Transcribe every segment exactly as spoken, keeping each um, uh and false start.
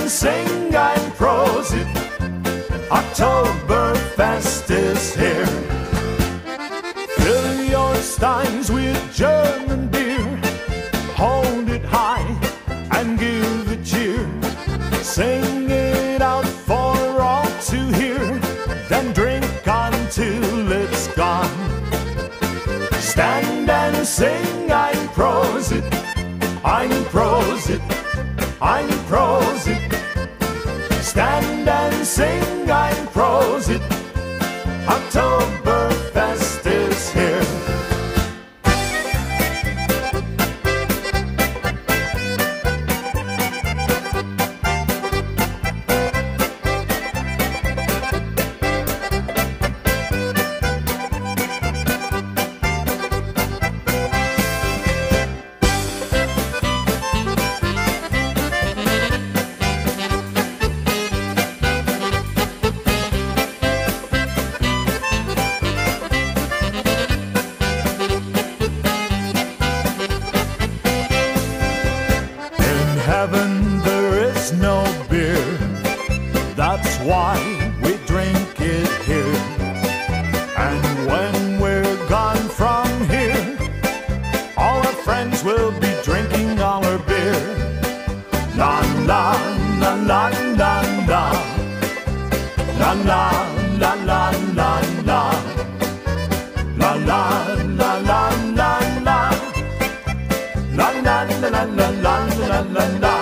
and sing and prose it. Oktoberfest is here. Fill your steins with German beer. Hold it high and give a cheer. Sing it out for all to hear. Then drink until it's gone. Stand and sing and prose it. I'm prose it. I'm prose it. Stand and sing and prose it. Oktoberfest is here. Heaven there is no beer, that's why we drink it here. And when we're gone from here, all our friends will be drinking all our beer. La la la la la la. La la la la la la. La la la la la la. La la la la la la la la.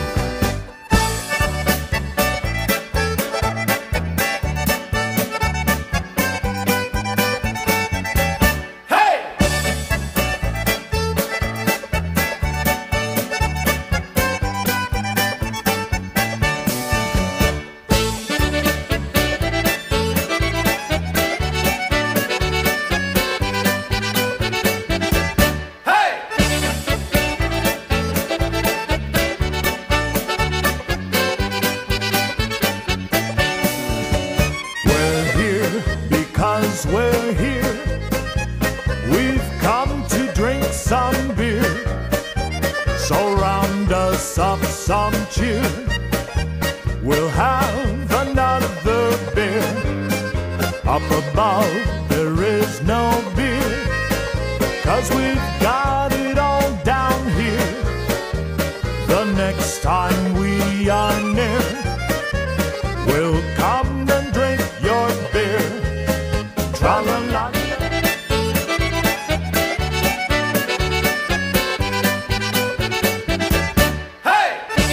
Because we're here, we've come to drink some beer. So round us up some cheer. We'll have another beer. Up above there is no beer, 'cause we've got it all down here. The next time we are near, we'll come and drink your beer. Tra-la-la. Hey!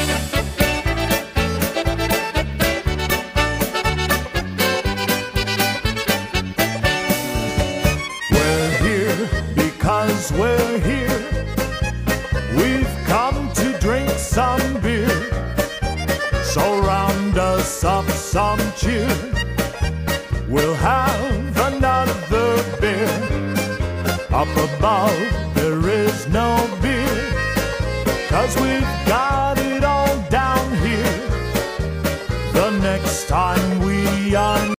We're here because we're here. We've come to drink some beer. So round us up some cheer. We'll have another beer. Up above there is no beer, 'cause we've got it all down here. The next time we are